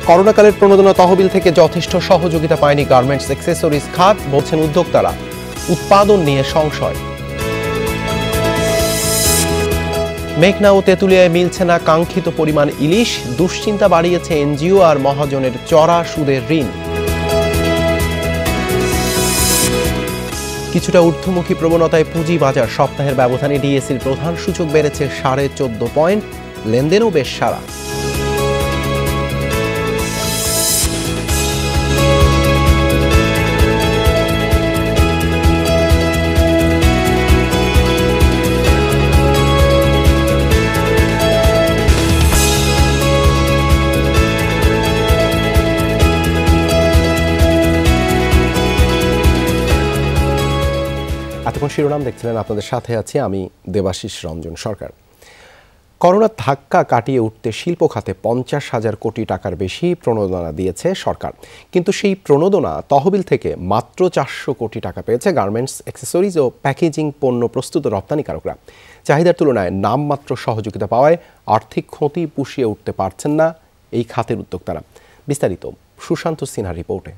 করোনাকালের প্রণোদনা তহবিল থেকে যথেষ্ট সহযোগিতা পায়নি গার্মেন্টস অ্যাক্সেসরিজ খাত, বলছেন উদ্যোক্তারা। উৎপাদন নিয়ে সংশয়। মেঘনা ও তেঁতুলিয়ায় মিলছে না কাঙ্ক্ষিত পরিমাণ ইলিশ, দুশ্চিন্তা বাড়িয়েছে এনজিও আর মহাজনের চড়া সুদের ঋণ। কিছুটা ঊর্ধ্বমুখী প্রবণতায় পুঁজি বাজার, সপ্তাহের ব্যবধানে ডিএসইর প্রধান সূচক বেড়েছে 14.5 পয়েন্ট, লেনদেনও বেশ সারা। এতক্ষণ শিরোনাম দেখছিলেন, আপনাদের সাথে আছি আমি দেবাশিস রঞ্জন সরকার। করোনার ধাক্কা কাটিয়ে উঠতে শিল্প খাতে 50,000 কোটি টাকার বেশি প্রণোদনা দিয়েছে সরকার, কিন্তু সেই প্রণোদনা তহবিল থেকে মাত্র 400 কোটি টাকা পেয়েছে গার্মেন্টস, অ্যাক্সেসরিজ ও প্যাকেজিং পণ্য প্রস্তুত রপ্তানিকারকরা। চাহিদার তুলনায় নামমাত্র সহযোগিতা পাওয়ায় আর্থিক ক্ষতি পুষিয়ে উঠতে পারছেন না এই খাতের উদ্যোক্তারা। বিস্তারিত সুশান্ত সিনহার রিপোর্টে।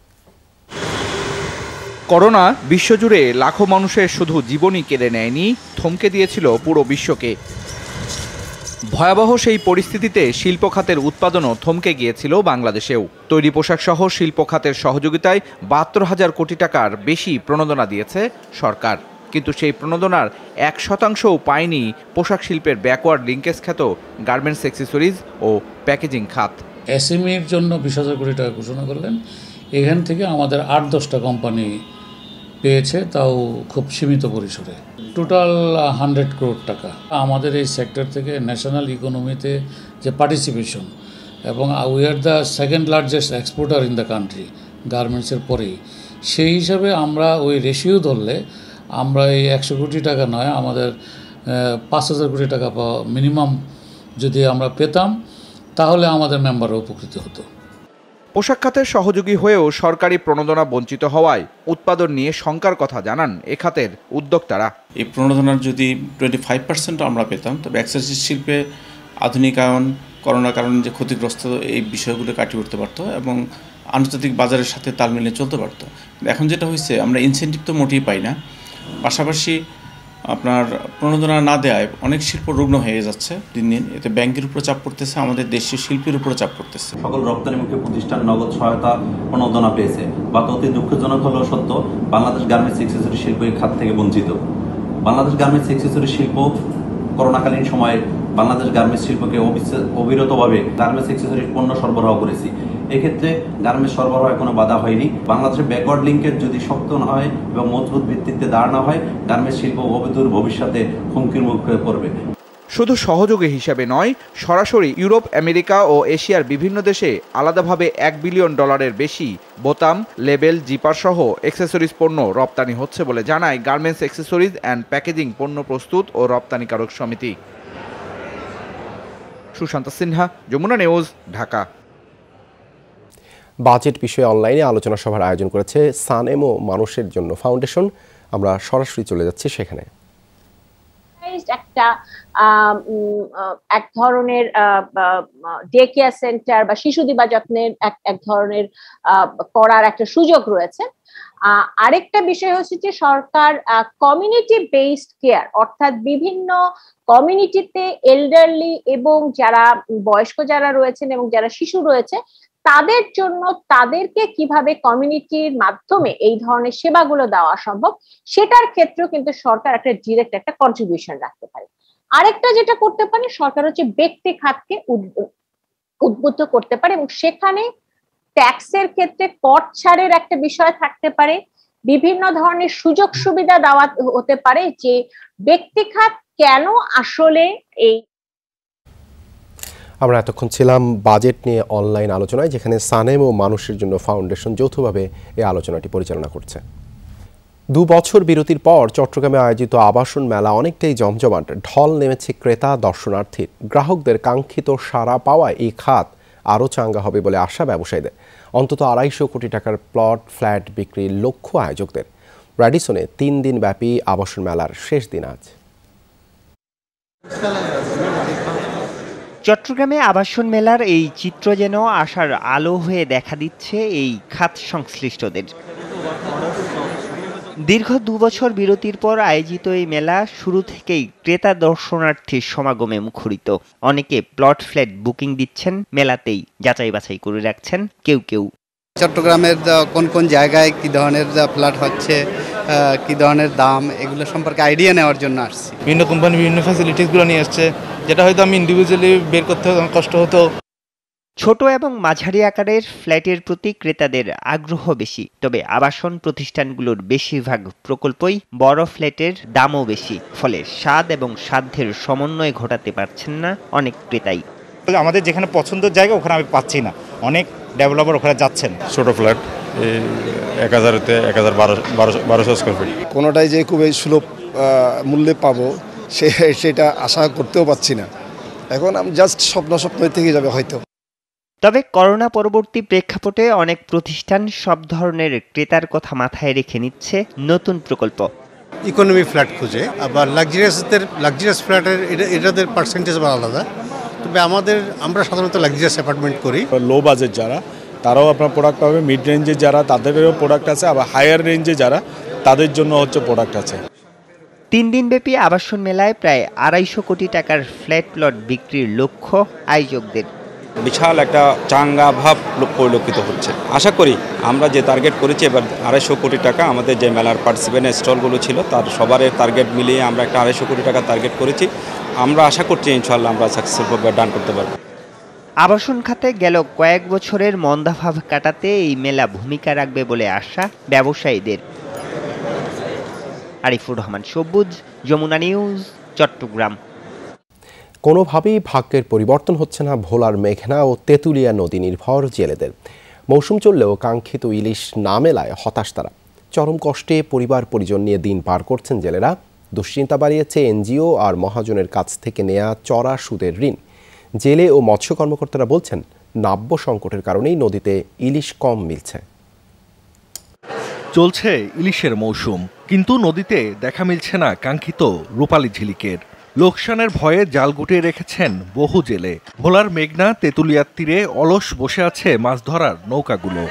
করোনা বিশ্বজুড়ে লাখো মানুষের শুধু জীবনই কেড়ে নেয়নি, থমকে দিয়েছিল পুরো বিশ্বকে। ভয়াবহ সেই পরিস্থিতিতে শিল্প খাতের উৎপাদনও থমকে গিয়েছিল বাংলাদেশেও। তৈরি পোশাক সহ শিল্প খাতের সহযোগিতায় 72,000 কোটি টাকার বেশি প্রণোদনা দিয়েছে সরকার, কিন্তু সেই প্রণোদনার 1%ও পায়নি পোশাক শিল্পের ব্যাকওয়ার্ড লিঙ্কেজ খ্যাত গার্মেন্টস, অ্যাক্সেসরিজ ও প্যাকেজিং খাত। এসএমইর জন্য 20,000 কোটি টাকা ঘোষণা করলেন, এখান থেকে আমাদের 8-10টা কোম্পানি পেয়েছে, তাও খুব সীমিত পরিসরে। টোটাল 100 করোড় টাকা আমাদের এই সেক্টর থেকে ন্যাশনাল ইকোনমিতে যে পার্টিসিপেশন, এবং we are the second largest exporter in the country গার্মেন্টসের পরেই। সেই হিসাবে আমরা ওই রেশিও ধরলে আমরা এই 100 কোটি টাকা নয়, আমাদের 5,000 কোটি টাকা মিনিমাম যদি আমরা পেতাম, তাহলে আমাদের মেম্বাররা উপকৃত হতো। পোশাক খাতের সহযোগী হয়েও সরকারি প্রণোদনা বঞ্চিত হওয়ায় উৎপাদন নিয়ে শঙ্কার কথা জানান এ খাতের উদ্যোক্তারা। এই প্রণোদনার যদি 25% আমরা পেতাম, তবে অ্যাক্সেসরিজ শিল্পে আধুনিকায়ন, করোনার কারণে যে ক্ষতিগ্রস্ত, এই বিষয়গুলো কাটিয়ে উঠতে পারতো এবং আন্তর্জাতিক বাজারের সাথে তাল মিলিয়ে চলতে পারতো। এখন যেটা হয়েছে, আমরা ইনসেন্টিভ তো মোটেই পাই না, পাশাপাশি আপনার প্রণোদনা না দেওয়ায় অনেক শিল্প রুগ্ন হয়ে যাচ্ছে দিন দিন। এতে ব্যাংকের উপর চাপ পড়তেছে, আমাদের দেশীয় শিল্পের উপর চাপ পড়তেছে। সকল রপ্তানিমুখী প্রতিষ্ঠান নগদ সহায়তা প্রণোদনা পেয়েছে, বা অতি দুঃখজনক হলেও সত্য, বাংলাদেশ গার্মেন্টস অ্যাক্সেসরি শিল্প এই খাত থেকে বঞ্চিত। বাংলাদেশ গার্মেন্টস অ্যাক্সেসরি শিল্প করোনাকালীন সময়ে বাংলাদেশ গার্মেন্টস শিল্পকে অবিরতভাবে গার্মেন্টস অ্যাক্সেসরি পণ্য সরবরাহ করেছি। এক্ষেত্রে গার্মেন্টস সরবরাহ এখনো বাধা হয়নি। বাংলাদেশের ব্যাকওয়ার্ড লিঙ্কেজ যদি শক্ত না হয় এবং মজবুত ভিত্তিতে দাঁড় না হয়, গার্মেন্টস শিল্প অবিদূর ভবিষ্যতে হুমকির মুখে পড়বে। শুধু সহযোগী হিসাবে নয়, সরাসরি ইউরোপ, আমেরিকা ও এশিয়ার বিভিন্ন দেশে আলাদাভাবে $1 বিলিয়ন বেশি বোতাম, লেবেল, জিপার সহ অ্যাক্সেসরিজ পণ্য রপ্তানি হচ্ছে বলে জানায় গার্মেন্টস, অ্যাক্সেসরিজ অ্যান্ড প্যাকেজিং পণ্য প্রস্তুত ও রপ্তানিকারক সমিতি। সুশান্ত সিনহা, যমুনা নিউজ, ঢাকা। বাজেট বিষয়ে অনলাইনে আলোচনা সভার আয়োজন করেছে সানেম ও মানুষের জন্য ফাউন্ডেশন। আমরা সরাসরি চলে যাচ্ছি সেখানে। এক ধরনের ডে কেয়ার সেন্টার বা শিশু দিবা যত্নের এক ধরনের করার একটা সুযোগ রয়েছে। আরেকটা বিষয় হচ্ছে যে সরকার কমিউনিটি বেসড কেয়ার, অর্থাৎ বিভিন্ন কমিউনিটিতে এল্ডারলি এবং যারা বয়স্ক যারা রয়েছেন এবং যারা শিশু রয়েছে, তাদের জন্য তাদেরকে কিভাবে কমিউনিটির মাধ্যমে এই ধরনের সেবাগুলো দেওয়া সম্ভব, সেটার ক্ষেত্রেও কিন্তু সরকার একটা ডিরেক্ট একটা কন্ট্রিবিউশন রাখতে পারে। আরেকটা যেটা করতে পারে সরকার হচ্ছে ব্যক্তি খাতকে উদ্বুদ্ধ করতে পারে, এবং সেখানে ট্যাক্সের ক্ষেত্রে কর ছাড়ের একটা বিষয় থাকতে পারে, বিভিন্ন ধরনের সুযোগ সুবিধা দেওয়া হতে পারে, যে ব্যক্তি খাত কেন আসলে এই। আমরা এতক্ষণ ছিলাম বাজেট নিয়ে অনলাইন আলোচনায়, যেখানে সানেম ও মানুষের জন্য ফাউন্ডেশন যৌথভাবে এই আলোচনাটি পরিচালনা করছে। 2 বছর বিরতির পর চট্টগ্রামে আয়োজিত আবাসন মেলা অনেকটাই জমজমাট। ঢল নেমেছে ক্রেতা দর্শনার্থীর। গ্রাহকদের কাঙ্ক্ষিত সাড়া পাওয়ায় এই খাত আরও চাঙ্গা হবে বলে আশা ব্যবসায়ীদের। অন্তত 250 কোটি টাকার প্লট, ফ্ল্যাট বিক্রির লক্ষ্য আয়োজকদের। র্যাডিসনে 3 দিন ব্যাপী আবাসন মেলার শেষ দিন আজ। চট্টগ্রামে আবাসন মেলার এই চিত্র যেন আশার আলো হয়ে দেখা দিচ্ছে এই খাত সংশ্লিষ্টদের। দীর্ঘ 2 বছর বিরতির পর আয়োজিত এই মেলা শুরু থেকেই ক্রেতা দর্শনার্থীর সমাগমে মুখরিত। অনেকে প্লট ফ্ল্যাট বুকিং দিচ্ছেন, মেলাতেই যাচাই বাছাই করে রাখছেন কেউ কেউ। চট্টগ্রামের কোন কোন জায়গায় কি ধরনের ফ্ল্যাট হচ্ছে, কি ধরনের দাম, এগুলো সম্পর্কে আইডিয়া নেওয়ার জন্য আসছি। বিভিন্ন কোম্পানি বিভিন্ন ফ্যাসিলিটিসগুলো নিয়ে আসছে, যেটা হয়তো আমি ইন্ডিভিজুয়ালি বের করতে কষ্ট হতো। ছোট এবং মাঝারি আকারের ফ্ল্যাটের প্রতি ক্রেতাদের আগ্রহ বেশি, তবে আবাসন প্রতিষ্ঠানগুলোর বেশিরভাগ প্রকল্পই বড় ফ্ল্যাটের দামও বেশি, ফলে স্বাদ এবং সাধ্যের সমন্বয় ঘটাতে পারছেন না অনেক ক্রেতাই। আমাদের যেখানে পছন্দের জায়গা ওখানে আমি পাচ্ছি না, অনেক ডেভেলপার ওখানে যাচ্ছেন। ছোট ফ্ল্যাট 1000-তে 1200 স্কয়ার ফিট, কোনোটাই যে খুব সুলভ মূল্যে পাবো সেটা আশা করতেও পাচ্ছি না। এখন আমি জাস্ট স্বপ্ন থেকে যাবে হয়তো। তবে করোনা পরবর্তী প্রেক্ষাপটে অনেক প্রতিষ্ঠান সব ধরনের ক্রেতার কথা মাথায় রেখে নিচ্ছে নতুন প্রকল্প। ইকোনমি ফ্ল্যাট খুঁজে, আবার লাক্সারিয়াস ফ্ল্যাটের এটাদের পার্সেন্টেজ আলাদা। তবে আমরা সাধারণত লাক্সারিয়াস অ্যাপার্টমেন্ট করি। লো বাজেট যারা, তারাও আপনার প্রোডাক্ট পাবে, মিড রেঞ্জে যারা তাদেরও প্রোডাক্ট আছে, আবার হায়ার রেঞ্জে যারা তাদের জন্য প্রোডাক্ট আছে। 3 দিনব্যাপী আবাসন মেলায় প্রায় 250 কোটি টাকার ফ্ল্যাট প্লট বিক্রির লক্ষ্য আয়োজকদের। বিশাল একটা চাঙ্গা ভাব পরিলক্ষিত হচ্ছে। আশা করি আমরা যে টার্গেট করেছি এবার 250 কোটি টাকা, আমাদের যে মেলার পার্টিসিপেন্ট স্টলগুলো ছিল তার সবার টার্গেট মিলিয়ে আমরা একটা 250 কোটি টাকা টার্গেট করেছি। আমরা আশা করছি ইনশাআল্লাহ আমরা সাকসেসফুল ডান করতে পারব। আবাসন খাতে গেল কয়েক বছরের মন্দাভাব কাটাতে এই মেলা ভূমিকা রাখবে বলে আশা ব্যবসায়ীদের। আরিফুর রহমান সবুজ, যমুনা নিউজ, চট্টগ্রাম। কোনোভাবেই ভাগ্যের পরিবর্তন হচ্ছে না ভোলার মেঘনা ও তেঁতুলিয়া নদী নির্ভর জেলেদের। মৌসুম চললেও কাঙ্ক্ষিত ইলিশ না মেলায় হতাশ তারা। চরম কষ্টে পরিবার পরিজন নিয়ে দিন পার করছেন জেলেরা। দুশ্চিন্তা বাড়িয়েছে এনজিও আর মহাজনের কাছ থেকে নেয়া চড়া সুদের ঋণ। জেলে ও মৎস্য কর্মকর্তারা বলছেন, নাব্য সংকটের কারণেই নদীতে ইলিশ কম মিলছে। চলছে ইলিশের মৌসুম, কিন্তু নদীতে দেখা মিলছে না কাঙ্ক্ষিত রূপালী ঝিলিকের। লোকসানের ভয়ে জাল গুটিয়ে রেখেছেন বহু জেলে। ভোলার মেঘনা তেঁতুলিয়ার তীরে অলস বসে আছে মাছ ধরার নৌকাগুলো।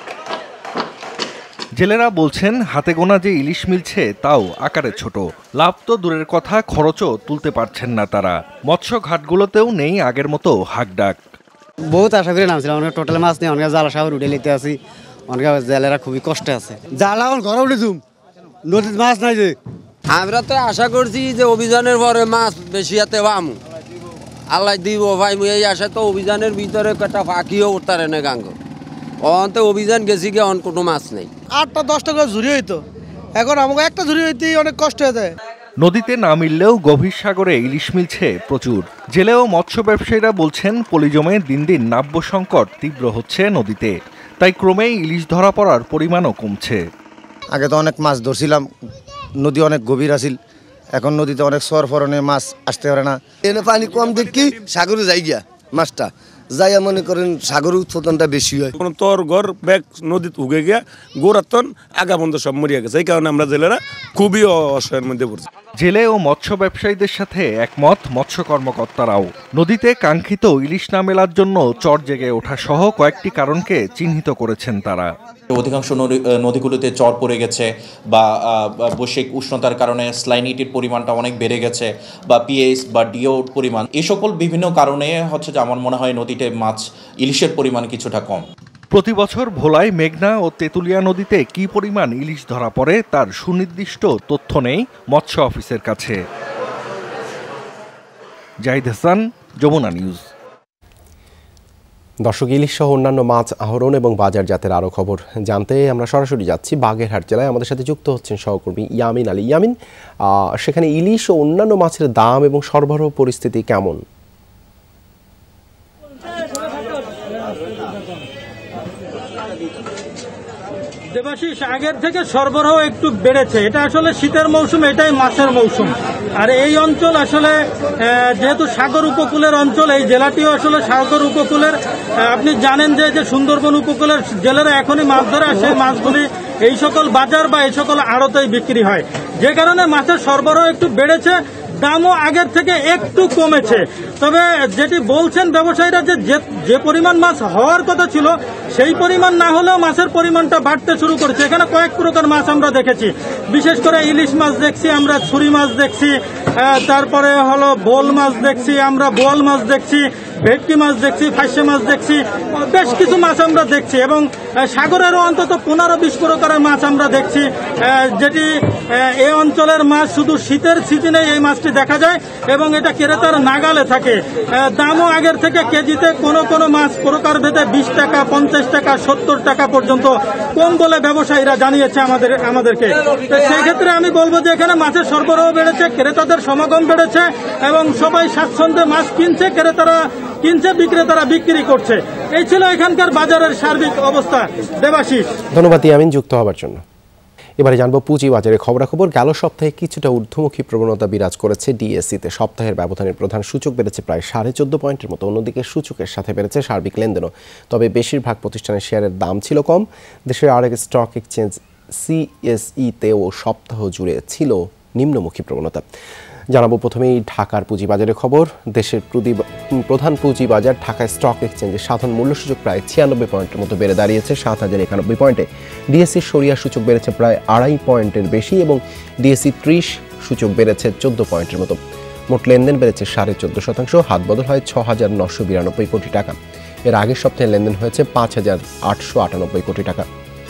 জেলেরা বলছেন, হাতে গোনা যে ইলিশ মিলছে তাও আকারে ছোট। লাভ তো দূরের কথা, খরচও তুলতে পারছেন না তারা। মৎস্য ঘাটগুলোতেও নেই আগের মতো হাকডাক। বহুত আশা করে নামছিলাম, অনেক টোটাল মাছ নেই, অনেক জ্বালা সাগর উঠে নিতে আসি, অনেক জেলেরা খুবই কষ্টে আছে। জ্বালা ঘরে উঠে নদীর মাছ নাই যে। আমরা তো আশা করছি যে অভিযানের পরে মাছ বেশি হাতে পামু, আল্লাহ দিব ভাই। এই আশা তো অভিযানের ভিতরে একটা ফাঁকিও উঠতারে না গাঙ্গ। অন্তে অভিযান গেছি গিয়ে অন কোনো মাছ নেই। 8টা-10টা করে ঝুড়ি হইতো, এখন আমাকে একটা ঝুড়ি হইতেই অনেক কষ্ট হয়ে যায়। নদীতে না মিললেও গভীর সাগরে ইলিশ মিলছে প্রচুর। জেলে ও মৎস্য ব্যবসায়ীরা বলছেন, পলিজমে দিন দিন নাব্য সংকট তীব্র হচ্ছে নদীতে, তাই ক্রমেই ইলিশ ধরা পড়ার পরিমাণও কমছে। আগে তো অনেক মাছ ধরছিলাম, নদী অনেক গভীর আছিল, এখন নদীতে অনেক সরফরনের মাছ আসতে পারে না। এনে পানি কম দেখি সাগরে যাই গিয়া মাছটা যাইয়া মনে করেন সাগরের উৎপাদনটা বেশি হয়। কোনো তোর ঘর ব্যাগ নদীতে উগে গিয়া গোড়াতন আগা বন্ধ সব মরিয়া গেছে। এই কারণে আমরা জেলেরা খুবই অসহায়ের মধ্যে পড়ছি। জেলে ও মৎস্য ব্যবসায়ীদের সাথে একমত মৎস্য কর্মকর্তারাও। নদীতে কাঙ্ক্ষিত ইলিশ না মেলার জন্য চর জেগে ওঠা সহ কয়েকটি কারণকে চিহ্নিত করেছেন তারা। অধিকাংশ নদীগুলোতে চর পড়ে গেছে, বা বৈশ্বিক উষ্ণতার কারণে স্লাইনিটির পরিমাণটা অনেক বেড়ে গেছে, বা পিএইচ বা ডিওর পরিমাণ, এই সকল বিভিন্ন কারণে যে আমার মনে হয় নদীতে মাছ ইলিশের পরিমাণ কিছুটা কম। প্রতি বছর ভোলায় মেঘনা ও তেঁতুলিয়া নদীতে কি পরিমাণ ইলিশ ধরা পড়ে তার সুনির্দিষ্ট তথ্য নেই মৎস্য অফিসের কাছে। জাহিদ হাসান, যমুনা নিউজ। দর্শক, ইলিশ সহ অন্যান্য মাছ আহরণ এবং বাজারজাতের আরও খবর জানতে আমরা সরাসরি যাচ্ছি বাগেরহাট জেলায়। আমাদের সাথে যুক্ত হচ্ছেন সহকর্মী ইয়ামিন আলী। ইয়ামিন, সেখানে ইলিশ ও অন্যান্য মাছের দাম এবং সরবরাহ পরিস্থিতি কেমন? দেবাশিস, আগের থেকে সরবরাহ একটু বেড়েছে। এটা আসলে শীতের মৌসুম, এটাই মাছের মৌসুম। আর এই অঞ্চল আসলে যেহেতু সাগর উপকূলের অঞ্চল, এই জেলাটিও আসলে সাগর উপকূলের। আপনি জানেন যে সুন্দরবন উপকূলের জেলেরা এখনই মাছ ধরে, আর সেই মাছগুলি এই সকল বাজার বা এই সকল আড়তেই বিক্রি হয়, যে কারণে মাছের সরবরাহ একটু বেড়েছে। দামও আগের থেকে একটু কমেছে। তবে যেটি বলছেন ব্যবসায়ীরা যে পরিমাণ মাছ হওয়ার কথা ছিল সেই পরিমাণ না হলেও মাছের পরিমাণটা বাড়তে শুরু করেছে। এখানে কয়েক প্রকার মাছ আমরা দেখেছি, বিশেষ করে ইলিশ মাছ দেখছি, আমরা ছুরি মাছ দেখছি, তারপরে হলো বোল মাছ দেখছি, আমরা বোয়াল মাছ দেখছি, ভেটকি মাছ দেখছি, ফাঁসে মাছ দেখছি, বেশ কিছু মাছ আমরা দেখছি এবং সাগরেরও অন্তত 15-20 প্রকারের মাছ আমরা দেখছি, যেটি এই অঞ্চলের মাছ শুধু শীতের সিজনে এই মাছটি দেখা যায় এবং এটা ক্রেতার নাগালে থাকে। দামও আগের থেকে কেজিতে কোনো মাছ প্রকারভেদে 20 টাকা, 50 টাকা, 70 টাকা পর্যন্ত কম বলে ব্যবসায়ীরা জানিয়েছে আমাদেরকে। সেই ক্ষেত্রে আমি বলবো যে এখানে মাছের সরবরাহ বেড়েছে, ক্রেতাদের সমাগম বেড়েছে এবং সবাই স্বাচ্ছন্দ্যে মাছ কিনছে, ক্রেতারা কিনছে, বিক্রেতারা বিক্রি করছে। এই ছিল এখানকার বাজারের সার্বিক অবস্থা। দেবাশিস, ধন্যবাদ ইয়ামিন যুক্ত হওয়ার জন্য। এবারে জানবো পুঁজিবাজারের খবরাখবর। গেল সপ্তাহে কিছুটা ঊর্ধ্বমুখী প্রবণতা বিরাজ করেছে ডিএসসিতে। সপ্তাহের ব্যবধানের প্রধান সূচক বেড়েছে প্রায় 14.5 পয়েন্টের মতো। অন্যদিকে সূচকের সাথে বেড়েছে সার্বিক লেনদেনও। তবে বেশিরভাগ প্রতিষ্ঠানের শেয়ারের দাম ছিল কম। দেশের আরেক স্টক এক্সচেঞ্জ সিএসইতেও সপ্তাহ জুড়ে ছিল নিম্নমুখী প্রবণতা। জানাবো প্রথমেই ঢাকার পুঁজিবাজারের খবর। দেশের প্রধান পুঁজিবাজার ঢাকা স্টক এক্সচেঞ্জের সাধারণ মূল্যসূচক প্রায় 96 পয়েন্টের মতো বেড়ে দাঁড়িয়েছে 7091 পয়েন্টে। ডিএসসি সরিয়া সূচক বেড়েছে প্রায় 2.5 পয়েন্টের বেশি এবং ডিএসসি 30 সূচক বেড়েছে 14 পয়েন্টের মতো। মোট লেনদেন বেড়েছে 14.5%। হাত বদল হয় 6,992 কোটি টাকা। এর আগের সপ্তাহে লেনদেন হয়েছে 5,898 কোটি টাকা।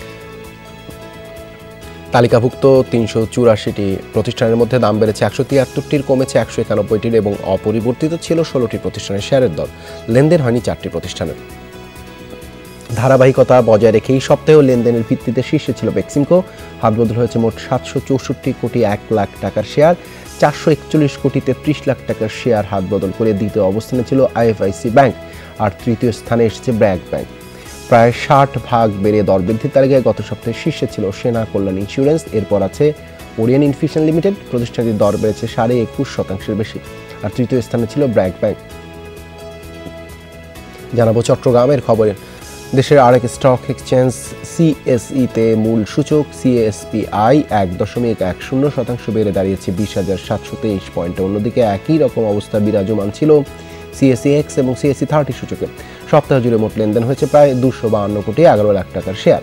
তালিকাভুক্ত 384টি প্রতিষ্ঠানের মধ্যে দাম বেড়েছে 173টির, কমেছে 191টির এবং অপরিবর্তিত ছিল 16টি প্রতিষ্ঠানের শেয়ারের দর। লেনদেন হয়নি 4টি প্রতিষ্ঠানের। ধারাবাহিকতা বজায় রেখে এই সপ্তাহেও লেনদেনের ভিত্তিতে শীর্ষে ছিল বেক্সিমকো। হাত বদল হয়েছে মোট 764 কোটি 1 লাখ টাকার শেয়ার। 441 কোটি 33 লাখ টাকার শেয়ার হাত বদল করে দ্বিতীয় অবস্থানে ছিল আইএফআইসি ব্যাংক, আর তৃতীয় স্থানে এসেছে ব্র্যাক ব্যাংক। প্রায় 60 ভাগ বেড়ে দর বৃদ্ধির তালিকায় গত সপ্তাহে শীর্ষে ছিল সেনা কল্যাণ ইন্স্যুরেন্স। এরপর আছে ওরিয়েন ইনফিউশন লিমিটেড। প্রতিষ্ঠানটির দর বেড়েছে 21.5% বেশি, আর তৃতীয় স্থানে ছিল ব্র্যাক ব্যাংক। জানাবো চট্টগ্রামের খবরে। দেশের আরেক স্টক এক্সচেঞ্জ সিএসইতে মূল সূচক সিএসপিআই 1.10% বেড়ে দাঁড়িয়েছে 20,723 পয়েন্টে। অন্যদিকে একই রকম অবস্থা বিরাজমান ছিল সিএসইএক্স এবং সিএসই 30 সূচকে। সপ্তাহ জুড়ে মোট লেনদেন হয়েছে প্রায় 252 কোটি 11 লাখ টাকার শেয়ার।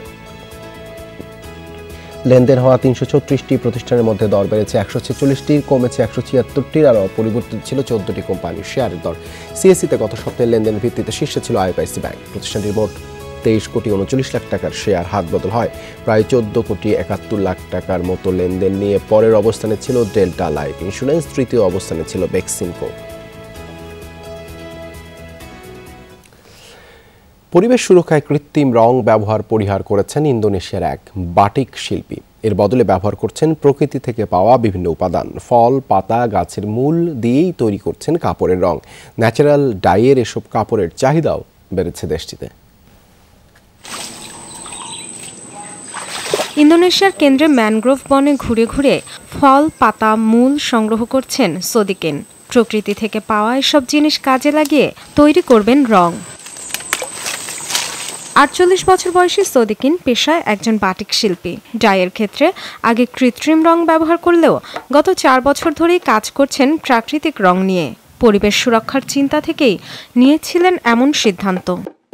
লেনদেন হওয়া 336টি প্রতিষ্ঠানের মধ্যে দর বেড়েছে 146টির, কমেছে 176টির, আর অপরিবর্তিত ছিল 14টি কোম্পানির শেয়ারের দর। সিএসইতে গত সপ্তাহে লেনদেনের ভিত্তিতে শীর্ষে ছিল আইএফআইসি ব্যাংক। প্রতিষ্ঠানটির মোট 23 কোটি 39 লাখ টাকার শেয়ার হাত বদল হয় প্রায় 14 কোটি 71 লাখ টাকার মতো লেনদেন নিয়ে। পরের অবস্থানে ছিল ডেল্টা লাইফ ইন্স্যুরেন্স, তৃতীয় অবস্থানে ছিল বেক্সিমকো। পরিবেশ সুরক্ষায় কৃত্রিম রং ব্যবহার পরিহার করেছেন ইন্দোনেশিয়ার এক বাটিক শিল্পী। এর বদলে ব্যবহার করছেন প্রকৃতি থেকে পাওয়া বিভিন্ন উপাদান। ফল, পাতা, গাছের মূল দিয়েই তৈরি করছেন কাপড়ের রং। ন্যাচারাল ডাইয়ের এসব কাপড়ের চাহিদাও বেড়েছে দেশটিতে। ইন্দোনেশিয়ার কেন্দ্রে ম্যানগ্রোভ বনে ঘুরে ঘুরে ফল, পাতা, মূল সংগ্রহ করছেন সোদিকেন। প্রকৃতি থেকে পাওয়া এসব জিনিস কাজে লাগিয়ে তৈরি করবেন রং। 48 বছর বয়সী সোদিকিন পেশায় একজন বাটিক শিল্পী। ডাইয়ের ক্ষেত্রে আগে কৃত্রিম রং ব্যবহার করলেও গত 4 বছর ধরেই কাজ করছেন প্রাকৃতিক রং নিয়ে। পরিবেশ সুরক্ষার চিন্তা থেকেই নিয়েছিলেন এমন সিদ্ধান্ত।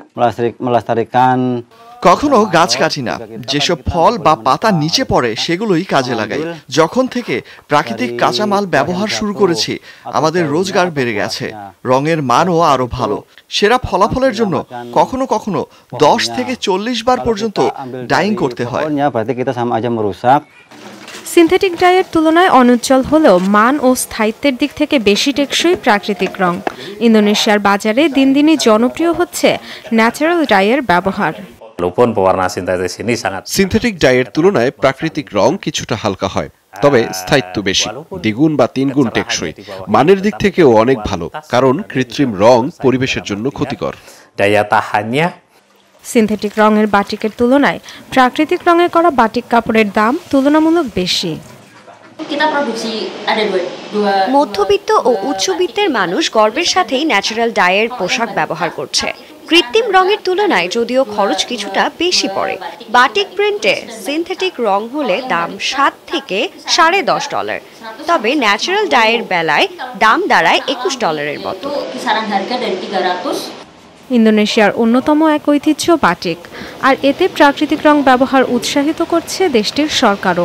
কখনো গাছ কাটি না, যেসব ফল বা পাতা নিচে পড়ে সেগুলোই কাজে লাগাই। যখন থেকে প্রাকৃতিক কাঁচামাল ব্যবহার শুরু করেছি আমাদের রোজগার বেড়ে গেছে, রঙের মানও আরো ভালো। সেরা ফলাফলের জন্য কখনো কখনো 10 থেকে 40 বার পর্যন্ত ডাইং করতে হয়। সিনথেটিক ডাইয়ের তুলনায় অনুজ্জ্বল হলেও মান ও স্থায়িত্বের দিক থেকে বেশি টেকসই প্রাকৃতিক রং। ইন্দোনেশিয়ার বাজারে দিন দিনই জনপ্রিয় হচ্ছে ন্যাচারাল ডাইয়ের ব্যবহার। সিনথেটিক ডাইয়ের তুলনায় প্রাকৃতিক রং কিছুটা হালকা হয়, তবে স্থায়িত্ব বেশি, দ্বিগুণ বা তিনগুণ টেকসই। মানের দিক থেকেও অনেক ভালো, কারণ কৃত্রিম রং পরিবেশের জন্য ক্ষতিকর। সিনথেটিক রঙের বাটিকের তুলনায় প্রাকৃতিক রঙে করা বাটিক কাপড়ের দাম তুলনামূলক বেশি। মধ্যবিত্ত ও উচ্চবিত্তের মানুষ গর্বের সাথেই ন্যাচারাল ডাইয়ের পোশাক ব্যবহার করছে। কৃত্রিম রঙের তুলনায় যদিও খরচ কিছুটা বেশি পড়ে। বাটিক প্রিন্টে সিনথেটিক রং হলে দাম $7 থেকে $10.5, তবে ন্যাচারাল ডাইয়ের বেলায় দাম দাঁড়ায় $21 মতো। ইন্দোনেশিয়ার অন্যতম এক ঐতিহ্য বাটিক, আর এতে প্রাকৃতিক রং ব্যবহার উৎসাহিত করছে দেশটির সরকারও।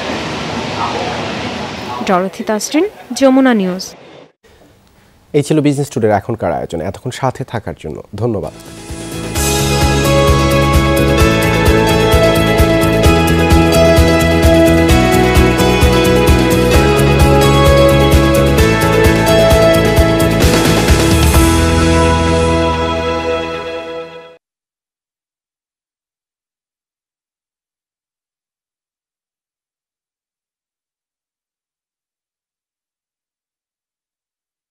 Dorothy Tasrin, Jamuna News. এই ছিল বিজনেস টুডের এখনকার আয়োজন। এতক্ষণ সাথে থাকার জন্য ধন্যবাদ।